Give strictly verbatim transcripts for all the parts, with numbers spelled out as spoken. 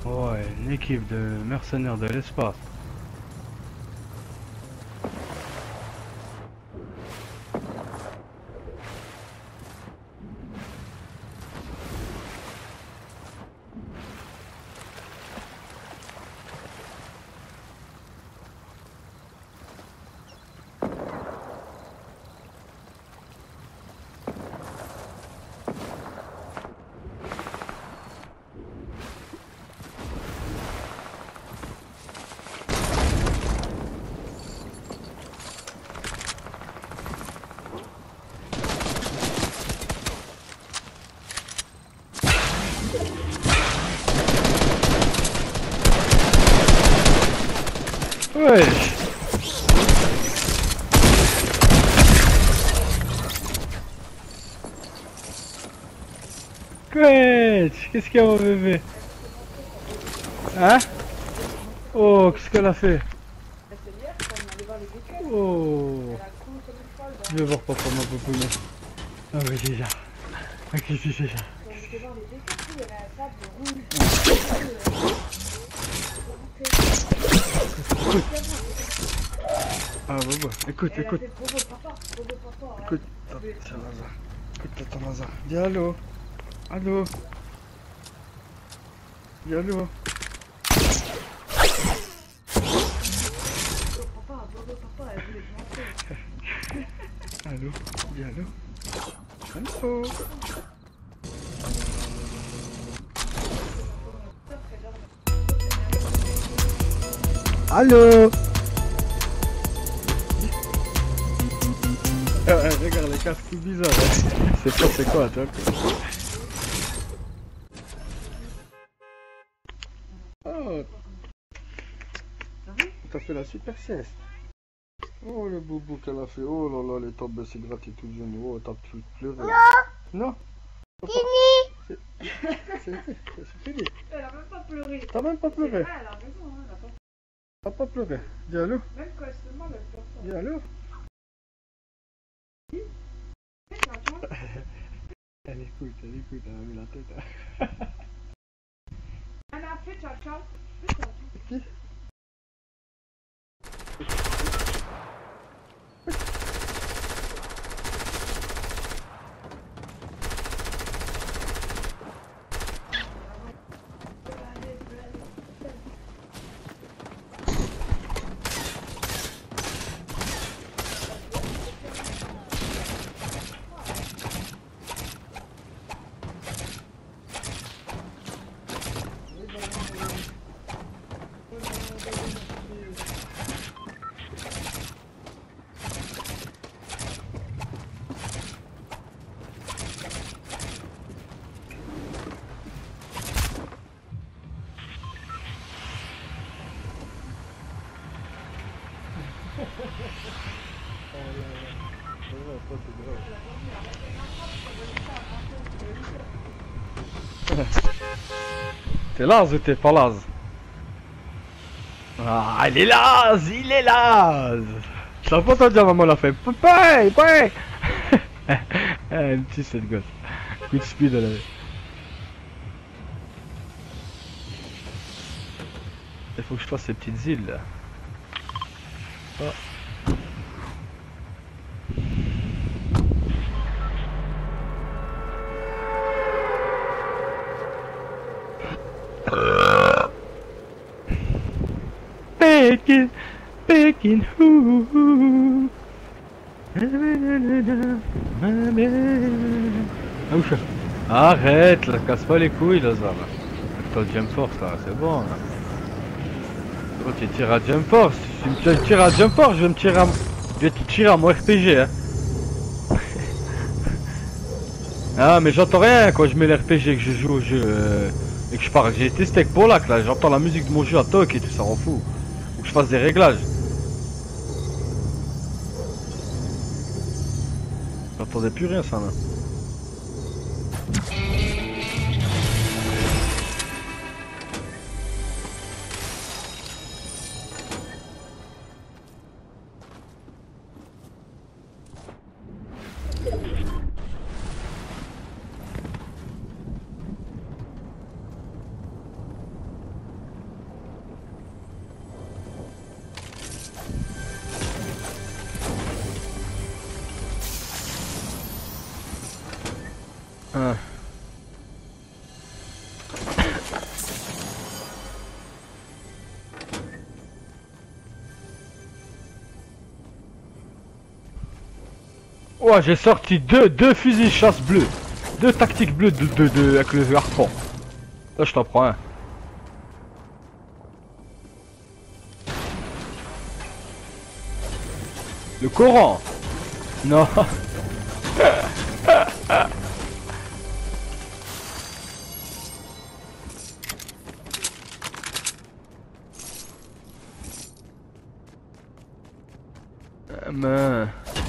Ouais, une équipe de mercenaires de l'espace. Wesh. Wesh. Qu'est-ce qu'il y a mon bébé? Hein? Oh, qu'est-ce qu'elle a fait? Oh. Je vais voir papa, ma popoune. Ah oui, déjà. Ok, c'est déjà. Écoute. Ah bah bah, écoute, écoute. Écoute, tiens Lazare. Écoute, attends Lazare. Dis allô. Allô. Dis allô. Allô. Dis allô. Allô. Allô. Ah, regarde les casques tout bizarres. Hein. C'est pas c'est quoi toi. Oh. T'as fait la super sieste. Oh le boubou qu'elle a fait. Oh là là, elle est tombée, c'est gratté tout le genou. Oh t'as pu pleurer. Non. Non. Fini. C'est fini. Elle a même pas pleuré. T'as même pas pleuré. Ah, elle a raison, hein, elle a pas... T'as pas pleuré. Dis allô. Même quand elle se fait mal, elle pleure pas. Dis allô. Elle écoute, elle écoute, elle a mis la tête. Elle a fait ciao ciao. Fais ciao ciao. Qui? T'es las ou t'es pas las? Ah, il est las, il est las. Je l'ai pas entendu, maman l'a fait. Papai, papai. Elle tue cette gosse. Coup de speed, elle avait. Il faut que je fasse ces petites îles là. Oh. Pékin, Pékin, ouh. Arrête, là, casse pas les couilles, Lazare. Toi, Jump Force, là, c'est bon. Là. Toi, tu tires à Jump Force. Si tu me tires à Jump Force, je vais me tirer à, je vais te tirer à mon R P G. Hein. Ah, mais j'entends rien quand je mets l'R P G, que je joue au jeu euh, et que je parle. J'ai testé avec Polak, là, j'entends la musique de mon jeu à toc et tout, ça rend fou. Faut que je fasse des réglages. J'entendais plus rien, ça, là. Ouais, j'ai sorti deux, deux fusils chasse bleus. Deux tactiques bleues de, de, de, avec le harpon. Là, je t'en prends un. Le Coran. Non. Mais...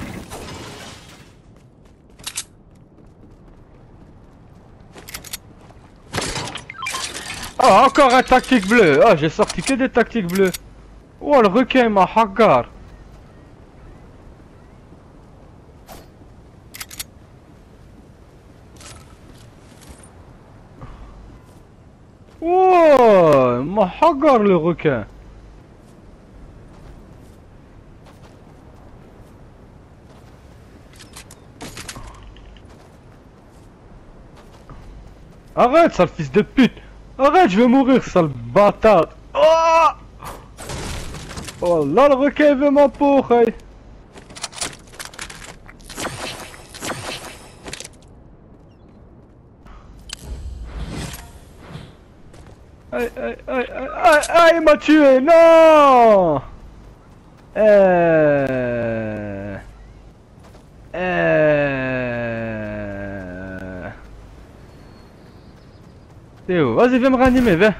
Ah, encore un tactique bleu. Ah, j'ai sorti que des tactiques bleues. Oh, le requin m'a hagar. Oh, m'a hagar le requin. Arrête, sale fils de pute. Arrête, je vais mourir, sale bâtard. Oh, oh là, le requin veut ma peau, hey. Aïe, aïe, aïe, aïe, aïe, aïe, il m'a tué, non. Euh... Euh... Théo, vas-y, viens me ranimer, viens.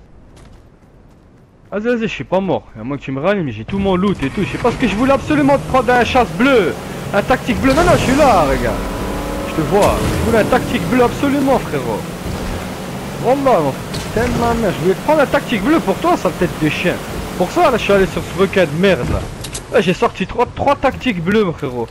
Vas-y, vas-y, je suis pas mort. À moins que tu me ranimes, j'ai tout mon loot et tout. Je sais pas ce que je voulais absolument te prendre un chasse bleu. Un tactique bleu. Non, non, je suis là, regarde. Je te vois. Je voulais un tactique bleu absolument, frérot. Wallah, mon frère. Ma mère. Je voulais te prendre un tactique bleu pour toi, sale tête de chien. Pour ça, là, je suis allé sur ce requin de merde, là. Là, j'ai sorti trois, trois tactiques bleues, mon frérot.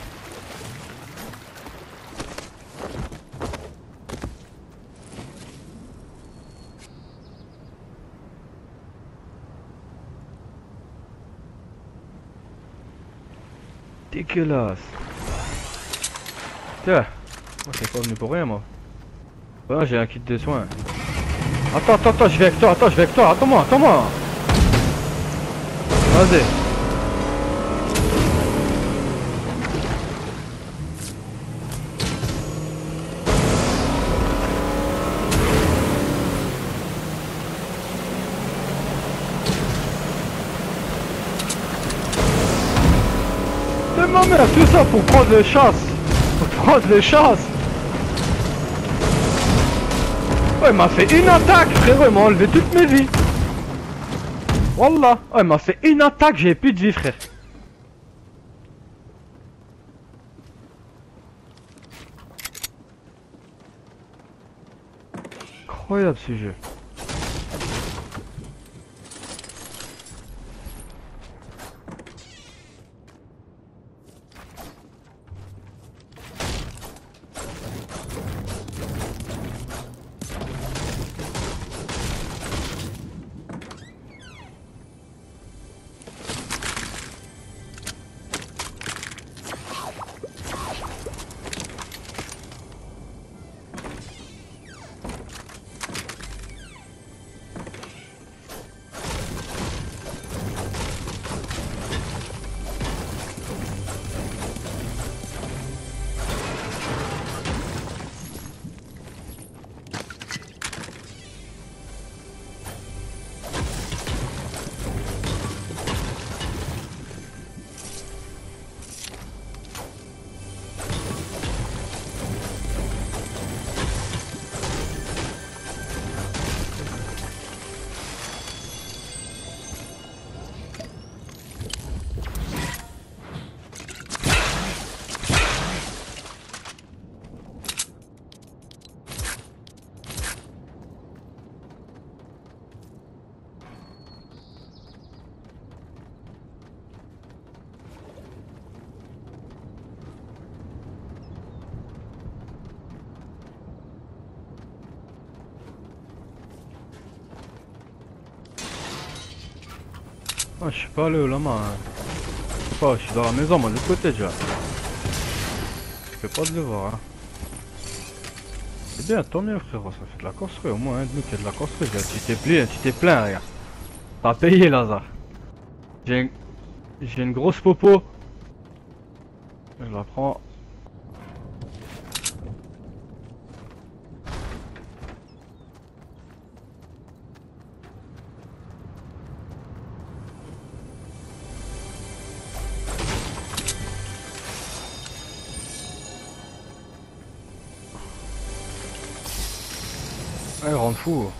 Dégueulasse. Tiens, moi je suis pas venu pour rien moi. Ouais, j'ai un kit de soins. Attends, attends, attends, je vais avec toi, attends, je vais avec toi, attends-moi, attends-moi. Vas-y. Ma mère, tout ça pour prendre les chasses. Pour prendre les chasses. Ouais, il m'a fait une attaque, frérot, il m'a enlevé toutes mes vies. Wallah. Ouais, il m'a fait une attaque, j'ai plus de vie, frère. Incroyable ce jeu. Ah, je suis pas allé là-bas. Hein. Je sais pas, je suis dans la maison, moi, de l'autre côté déjà. Je fais pas de devoir. Hein. C'est bien, tant mieux, frérot, ça fait de la construire. Au moins, un de nous qui a de la construire. Tu t'es plié, tu t'es plein, regarde. T'as payé, Lazare. J'ai une... J'ai une grosse popo. Je la prends. Ouais, rend fou.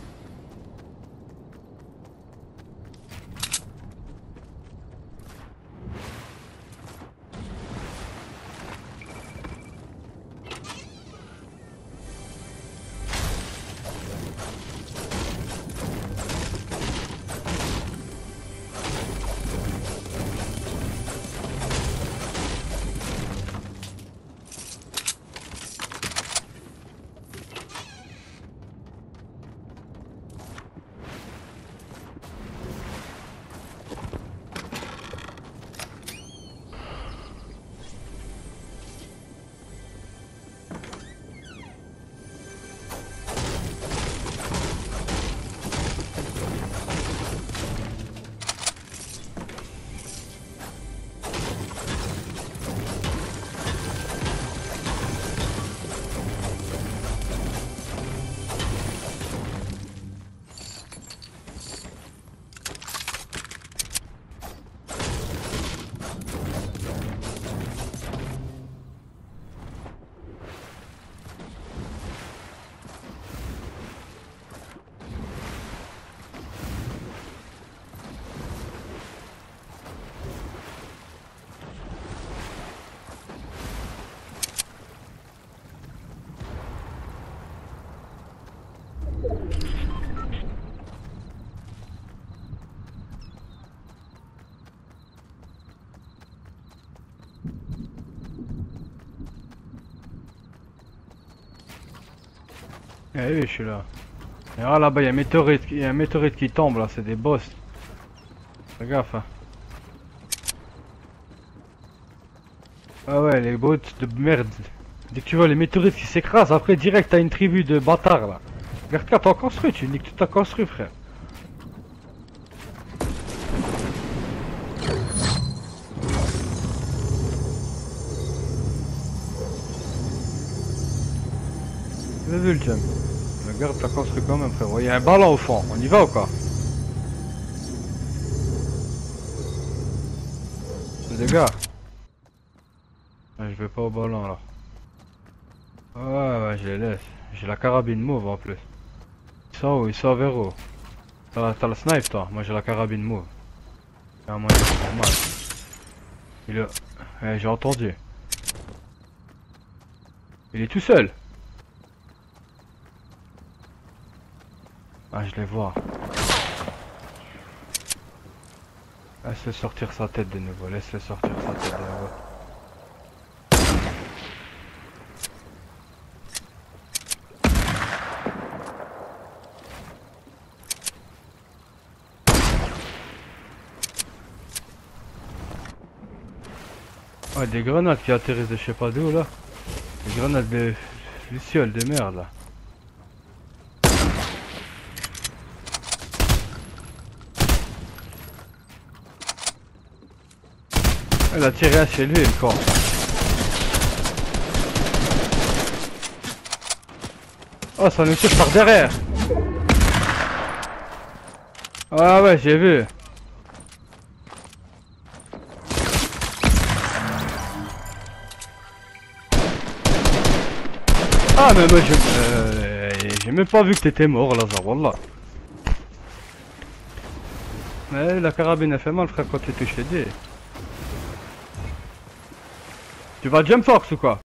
Ah oui, je suis là. Et ah, là-bas, il y a un météorite, il y a un météorite qui tombe là, c'est des boss. Fais gaffe. Hein. Ah ouais, les bots de merde. Dès que tu vois les météorites qui s'écrasent, après direct t'as une tribu de bâtards là. Regarde quand t'as construit, tu niques tout t'as construit, frère. J'ai vu le jump. Regarde, t'as construit quand même, frère. Il y a un ballon au fond, on y va ou quoi? Les gars. Ah, je vais pas au ballon là. Ouais, ouais, je les laisse. J'ai la carabine mauve en plus. Ils sont où? Ils sont vers où? T'as le snipe toi? Moi j'ai la carabine mauve. C'est un moyen normal. Il est... Eh, j'ai entendu. Il est tout seul. Ah, je les vois. Laisse-le sortir sa tête de nouveau. Laisse-le sortir sa tête de nouveau. Ouais, des grenades qui atterrissent de je sais pas d'où là. Des grenades de lucioles de merde là. Elle a tiré à chez lui le corps. Oh, ça nous tire par derrière. Ah ouais, j'ai vu. Ah mais moi je... Euh, j'ai même pas vu que t'étais mort Lazare, wallah. Mais la carabine elle fait mal frère quand tu touches les dés. Tu vas jump force ou quoi?